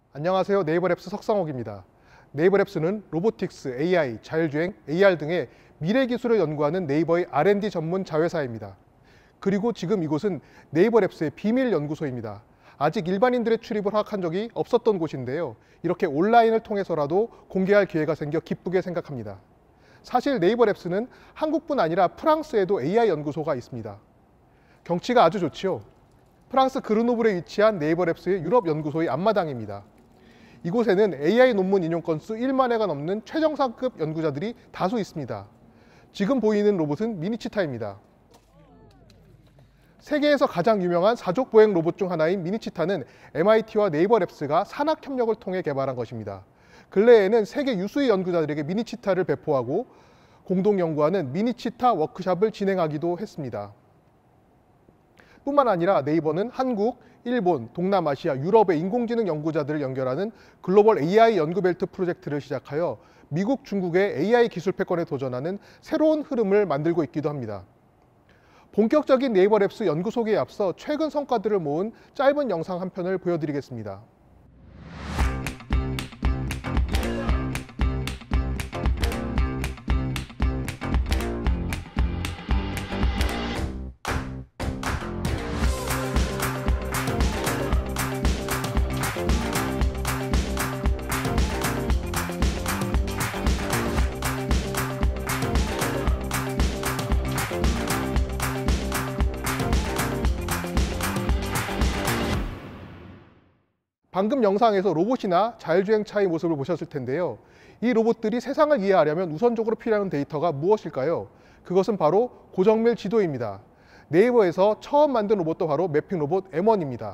안녕하세요. 네이버랩스 석상옥입니다. 네이버랩스는 로보틱스, AI, 자율주행, AR 등의 미래 기술을 연구하는 네이버의 R&D 전문 자회사입니다. 그리고 지금 이곳은 네이버랩스의 비밀 연구소입니다. 아직 일반인들의 출입을 허락한 적이 없었던 곳인데요. 이렇게 온라인을 통해서라도 공개할 기회가 생겨 기쁘게 생각합니다. 사실 네이버랩스는 한국뿐 아니라 프랑스에도 AI 연구소가 있습니다. 경치가 아주 좋지요. 프랑스 그르노블에 위치한 네이버랩스의 유럽 연구소의 앞마당입니다. 이곳에는 AI 논문 인용 건수 1만 회가 넘는 최정상급 연구자들이 다수 있습니다. 지금 보이는 로봇은 미니치타입니다. 세계에서 가장 유명한 사족 보행 로봇 중 하나인 미니치타는 MIT와 네이버랩스가 산학협력을 통해 개발한 것입니다. 근래에는 세계 유수의 연구자들에게 미니치타를 배포하고 공동 연구하는 미니치타 워크숍을 진행하기도 했습니다. 뿐만 아니라 네이버는 한국, 일본, 동남아시아, 유럽의 인공지능 연구자들을 연결하는 글로벌 AI 연구벨트 프로젝트를 시작하여 미국, 중국의 AI 기술 패권에 도전하는 새로운 흐름을 만들고 있기도 합니다. 본격적인 네이버랩스 연구 소개에 앞서 최근 성과들을 모은 짧은 영상 한 편을 보여드리겠습니다. 방금 영상에서 로봇이나 자율주행차의 모습을 보셨을 텐데요. 이 로봇들이 세상을 이해하려면 우선적으로 필요한 데이터가 무엇일까요? 그것은 바로 고정밀 지도입니다. 네이버에서 처음 만든 로봇도 바로 매핑 로봇 M1입니다.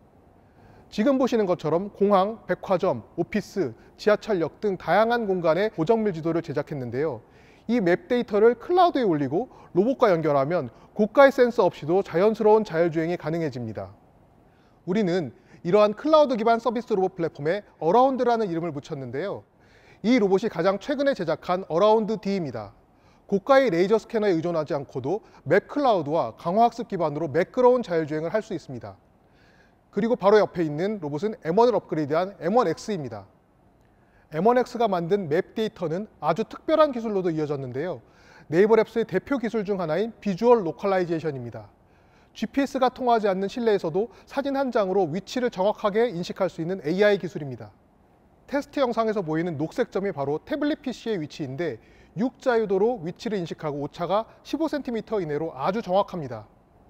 지금 보시는 것처럼 공항, 백화점, 오피스, 지하철역 등 다양한 공간에 고정밀 지도를 제작했는데요. 이 맵 데이터를 클라우드에 올리고 로봇과 연결하면 고가의 센서 없이도 자연스러운 자율주행이 가능해집니다. 우리는 이러한 클라우드 기반 서비스 로봇 플랫폼에 어라운드라는 이름을 붙였는데요. 이 로봇이 가장 최근에 제작한 어라운드 D입니다. 고가의 레이저 스캐너에 의존하지 않고도 맵 클라우드와 강화학습 기반으로 매끄러운 자율주행을 할 수 있습니다. 그리고 바로 옆에 있는 로봇은 M1을 업그레이드한 M1X입니다. M1X가 만든 맵 데이터는 아주 특별한 기술로도 이어졌는데요. 네이버랩스의 대표 기술 중 하나인 비주얼 로컬라이제이션입니다. GPS가 통하지 않는 실내에서도 사진 한 장으로 위치를 정확하게 인식할 수 있는 AI 기술입니다. 테스트 영상에서 보이는 녹색 점이 바로 태블릿 PC의 위치인데 6자유도로 위치를 인식하고 오차가 15cm 이내로 아주 정확합니다.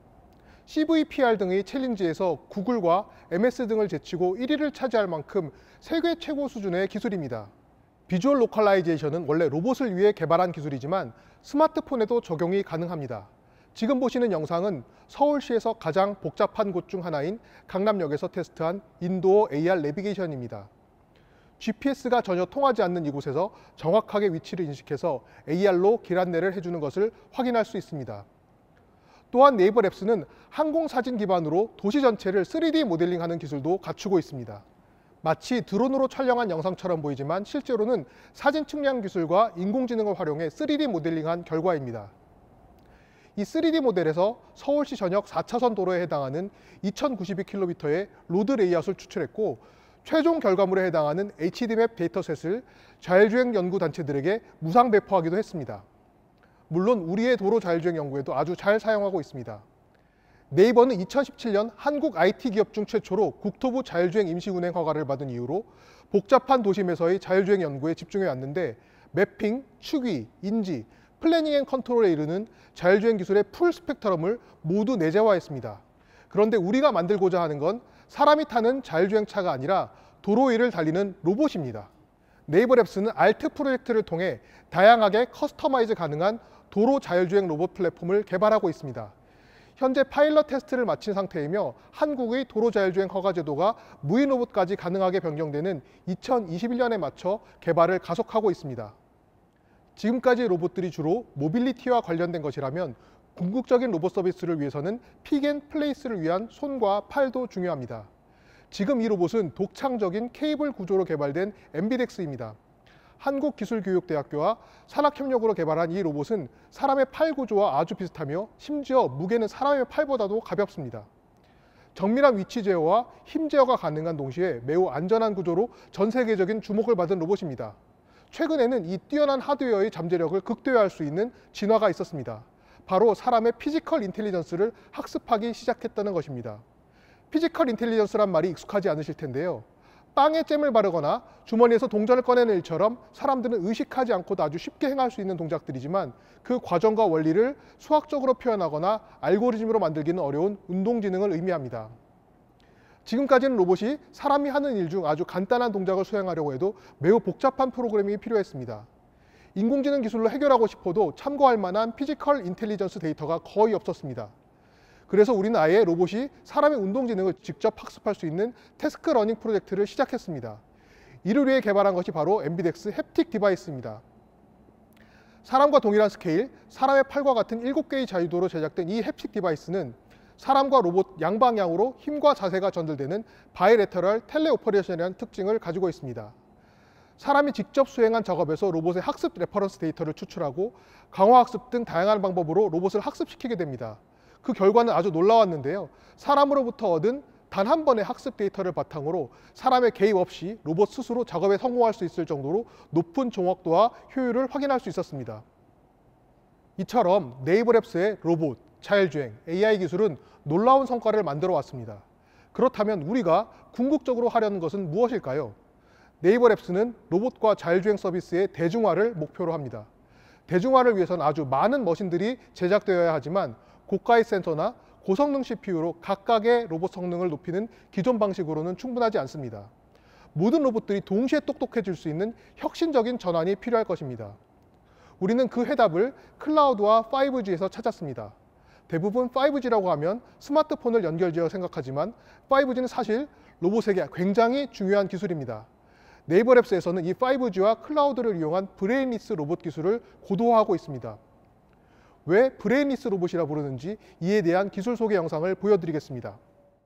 CVPR 등의 챌린지에서 구글과 MS 등을 제치고 1위를 차지할 만큼 세계 최고 수준의 기술입니다. 비주얼 로컬라이제이션은 원래 로봇을 위해 개발한 기술이지만 스마트폰에도 적용이 가능합니다. 지금 보시는 영상은 서울시에서 가장 복잡한 곳 중 하나인 강남역에서 테스트한 인도어 AR 내비게이션입니다. GPS가 전혀 통하지 않는 이곳에서 정확하게 위치를 인식해서 AR로 길 안내를 해주는 것을 확인할 수 있습니다. 또한 네이버랩스는 항공사진 기반으로 도시 전체를 3D 모델링하는 기술도 갖추고 있습니다. 마치 드론으로 촬영한 영상처럼 보이지만 실제로는 사진 측량 기술과 인공지능을 활용해 3D 모델링한 결과입니다. 이 3D 모델에서 서울시 전역 4차선 도로에 해당하는 2092km의 로드 레이아웃을 추출했고 최종 결과물에 해당하는 HD맵 데이터셋을 자율주행 연구단체들에게 무상 배포하기도 했습니다. 물론 우리의 도로 자율주행 연구에도 아주 잘 사용하고 있습니다. 네이버는 2017년 한국 IT 기업 중 최초로 국토부 자율주행 임시운행 허가를 받은 이후로 복잡한 도심에서의 자율주행 연구에 집중해 왔는데 매핑, 추기, 인지, 플래닝 앤 컨트롤에 이르는 자율주행 기술의 풀 스펙트럼을 모두 내재화했습니다. 그런데 우리가 만들고자 하는 건 사람이 타는 자율주행차가 아니라 도로 위를 달리는 로봇입니다. 네이버랩스는 ART 프로젝트를 통해 다양하게 커스터마이즈 가능한 도로 자율주행 로봇 플랫폼을 개발하고 있습니다. 현재 파일럿 테스트를 마친 상태이며 한국의 도로 자율주행 허가 제도가 무인 로봇까지 가능하게 변경되는 2021년에 맞춰 개발을 가속하고 있습니다. 지금까지 로봇들이 주로 모빌리티와 관련된 것이라면 궁극적인 로봇 서비스를 위해서는 픽앤플레이스를 위한 손과 팔도 중요합니다. 지금 이 로봇은 독창적인 케이블 구조로 개발된 엠비덱스입니다. 한국기술교육대학교와 산학협력으로 개발한 이 로봇은 사람의 팔 구조와 아주 비슷하며 심지어 무게는 사람의 팔보다도 가볍습니다. 정밀한 위치 제어와 힘 제어가 가능한 동시에 매우 안전한 구조로 전 세계적인 주목을 받은 로봇입니다. 최근에는 이 뛰어난 하드웨어의 잠재력을 극대화할 수 있는 진화가 있었습니다. 바로 사람의 피지컬 인텔리전스를 학습하기 시작했다는 것입니다. 피지컬 인텔리전스란 말이 익숙하지 않으실 텐데요. 빵에 잼을 바르거나 주머니에서 동전을 꺼내는 일처럼 사람들은 의식하지 않고도 아주 쉽게 행할 수 있는 동작들이지만 그 과정과 원리를 수학적으로 표현하거나 알고리즘으로 만들기는 어려운 운동지능을 의미합니다. 지금까지는 로봇이 사람이 하는 일 중 아주 간단한 동작을 수행하려고 해도 매우 복잡한 프로그래밍이 필요했습니다. 인공지능 기술로 해결하고 싶어도 참고할 만한 피지컬 인텔리전스 데이터가 거의 없었습니다. 그래서 우리는 아예 로봇이 사람의 운동지능을 직접 학습할 수 있는 태스크 러닝 프로젝트를 시작했습니다. 이를 위해 개발한 것이 바로 엠비덱스 햅틱 디바이스입니다. 사람과 동일한 스케일, 사람의 팔과 같은 7개의 자유도로 제작된 이 햅틱 디바이스는 사람과 로봇 양방향으로 힘과 자세가 전달되는 바이레터럴 텔레오퍼레이션이라는 특징을 가지고 있습니다. 사람이 직접 수행한 작업에서 로봇의 학습 레퍼런스 데이터를 추출하고 강화학습 등 다양한 방법으로 로봇을 학습시키게 됩니다. 그 결과는 아주 놀라웠는데요. 사람으로부터 얻은 단 한 번의 학습 데이터를 바탕으로 사람의 개입 없이 로봇 스스로 작업에 성공할 수 있을 정도로 높은 정확도와 효율을 확인할 수 있었습니다. 이처럼 네이버 랩스의 로봇, 자율주행, AI 기술은 놀라운 성과를 만들어 왔습니다. 그렇다면 우리가 궁극적으로 하려는 것은 무엇일까요? 네이버 랩스는 로봇과 자율주행 서비스의 대중화를 목표로 합니다. 대중화를 위해서는 아주 많은 머신들이 제작되어야 하지만 고가의 센서나 고성능 CPU로 각각의 로봇 성능을 높이는 기존 방식으로는 충분하지 않습니다. 모든 로봇들이 동시에 똑똑해질 수 있는 혁신적인 전환이 필요할 것입니다. 우리는 그 해답을 클라우드와 5G에서 찾았습니다. 대부분 5G라고 하면 스마트폰을 연결지어 생각하지만 5G는 사실 로봇에게 굉장히 중요한 기술입니다. 네이버 랩스에서는 이 5G와 클라우드를 이용한 브레인리스 로봇 기술을 고도화하고 있습니다. 왜 브레인리스 로봇이라 부르는지 이에 대한 기술 소개 영상을 보여드리겠습니다.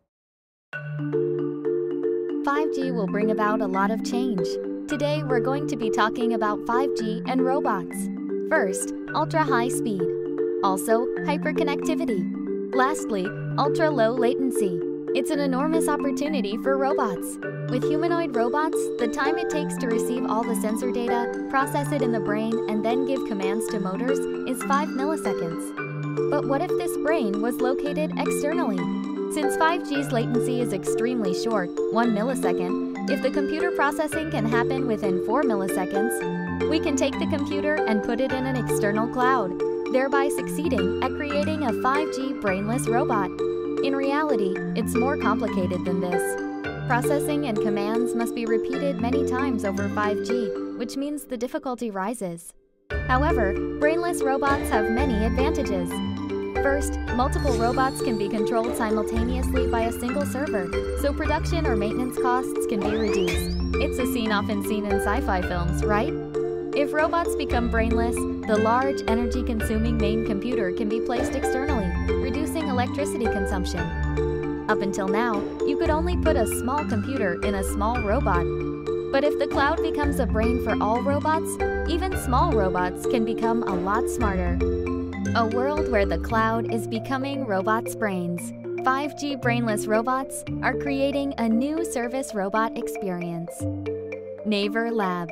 5G will bring about a lot of change. Today we're going to be talking about 5G and robots. First, ultra high speed. Also, hyperconnectivity. Lastly, ultra low latency. It's an enormous opportunity for robots. With humanoid robots, the time it takes to receive all the sensor data, process it in the brain, and then give commands to motors is 5 milliseconds. But what if this brain was located externally? Since 5G's latency is extremely short, 1 millisecond, if the computer processing can happen within 4 milliseconds, we can take the computer and put it in an external cloud, thereby succeeding at creating a 5G brainless robot. In reality, it's more complicated than this. Processing and commands must be repeated many times over 5G, which means the difficulty rises. However, brainless robots have many advantages. First, multiple robots can be controlled simultaneously by a single server, so production or maintenance costs can be reduced. It's a scene often seen in sci-fi films, right? If robots become brainless, the large, energy-consuming main computer can be placed externally, reducing electricity consumption. Up until now, you could only put a small computer in a small robot. But if the cloud becomes a brain for all robots, even small robots can become a lot smarter. A world where the cloud is becoming robots' brains. 5G brainless robots are creating a new service robot experience. Naver Labs.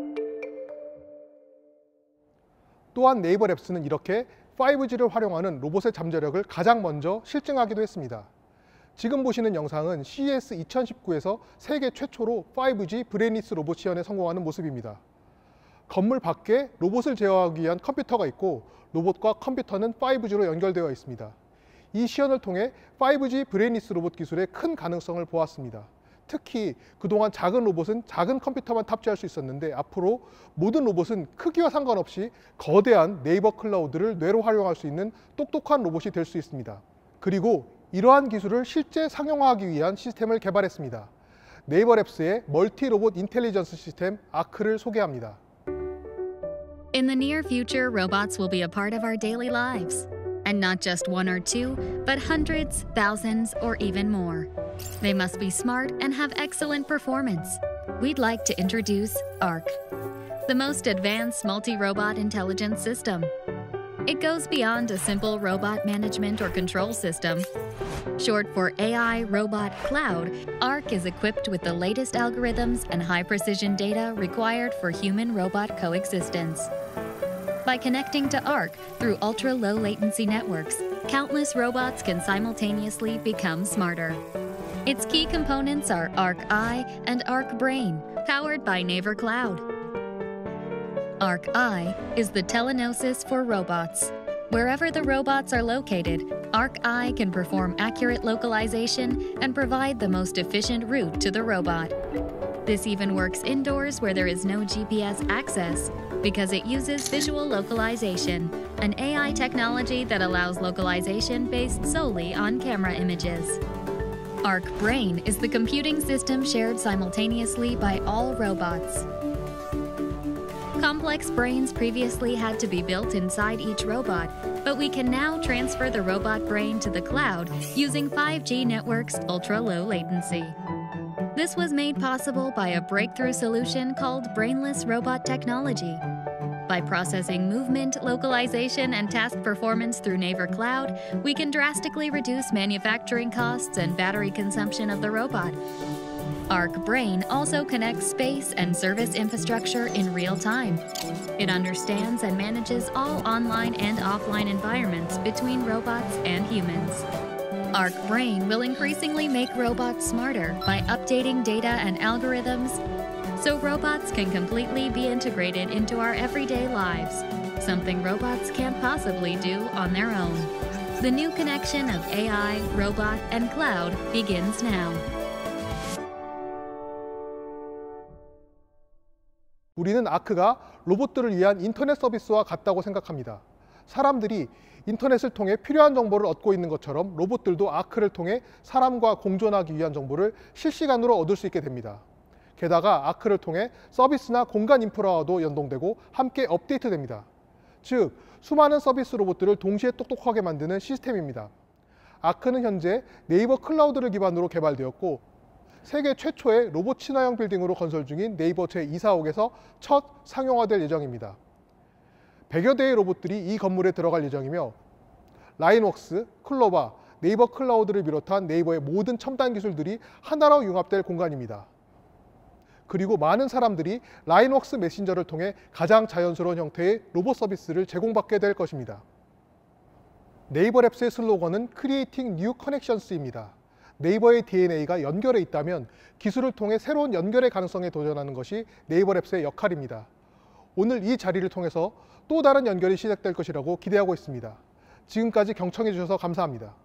또한 네이버 랩스는 이렇게 5G를 활용하는 로봇의 잠재력을 가장 먼저 실증하기도 했습니다. 지금 보시는 영상은 CES 2019에서 세계 최초로 5G 브레인리스 로봇 시연에 성공하는 모습입니다. 건물 밖에 로봇을 제어하기 위한 컴퓨터가 있고 로봇과 컴퓨터는 5G로 연결되어 있습니다. 이 시연을 통해 5G 브레인리스 로봇 기술의 큰 가능성을 보았습니다. 특히 그동안 작은 로봇은 작은 컴퓨터만 탑재할 수 있었는데 앞으로 모든 로봇은 크기와 상관없이 거대한 네이버 클라우드를 뇌로 활용할 수 있는 똑똑한 로봇이 될 수 있습니다. 그리고 이러한 기술을 실제 상용화하기 위한 시스템을 개발했습니다. 네이버 랩스의 멀티 로봇 인텔리전스 시스템 아크를 소개합니다. In the near future, robots will be a part of our daily lives. And not just one or two, but hundreds, thousands, or even more. They must be smart and have excellent performance. We'd like to introduce ARC, the most advanced multi-robot intelligence system. It goes beyond a simple robot management or control system. Short for AI Robot Cloud, ARC is equipped with the latest algorithms and high-precision data required for human-robot coexistence. By connecting to ARC through ultra-low latency networks, countless robots can simultaneously become smarter. Its key components are ARC-I and ARC-Brain, powered by Naver Cloud. ARC-I is the telenosis for robots. Wherever the robots are located, ARC-I can perform accurate localization and provide the most efficient route to the robot. This even works indoors where there is no GPS access, because it uses visual localization, an AI technology that allows localization based solely on camera images. ARC-Brain is the computing system shared simultaneously by all robots. Complex brains previously had to be built inside each robot, but we can now transfer the robot brain to the cloud using 5G networks' ultra-low latency. This was made possible by a breakthrough solution called brainless robot technology. By processing movement, localization, and task performance through Naver Cloud, we can drastically reduce manufacturing costs and battery consumption of the robot. ARC-Brain also connects space and service infrastructure in real time. It understands and manages all online and offline environments between robots and humans. ARC-Brain will increasingly make robots smarter by updating data and algorithms, so robots can completely be integrated into our everyday lives, something robots can't possibly do on their own. The new connection of AI, robot, and cloud begins now. 우리는 아크가 로봇들을 위한 인터넷 서비스와 같다고 생각합니다. 사람들이 인터넷을 통해 필요한 정보를 얻고 있는 것처럼 로봇들도 아크를 통해 사람과 공존하기 위한 정보를 실시간으로 얻을 수 있게 됩니다. 게다가 아크를 통해 서비스나 공간 인프라와도 연동되고 함께 업데이트됩니다. 즉, 수많은 서비스 로봇들을 동시에 똑똑하게 만드는 시스템입니다. 아크는 현재 네이버 클라우드를 기반으로 개발되었고 세계 최초의 로봇 친화형 빌딩으로 건설 중인 네이버 제245에서 첫 상용화될 예정입니다. 100여 대의 로봇들이 이 건물에 들어갈 예정이며 라인웍스, 클로바, 네이버 클라우드를 비롯한 네이버의 모든 첨단 기술들이 하나로 융합될 공간입니다. 그리고 많은 사람들이 라인웍스 메신저를 통해 가장 자연스러운 형태의 로봇 서비스를 제공받게 될 것입니다. 네이버 랩스의 슬로건은 Creating New Connections입니다. 네이버의 DNA가 연결해 있다면 기술을 통해 새로운 연결의 가능성에 도전하는 것이 네이버 랩스의 역할입니다. 오늘 이 자리를 통해서 또 다른 연결이 시작될 것이라고 기대하고 있습니다. 지금까지 경청해 주셔서 감사합니다.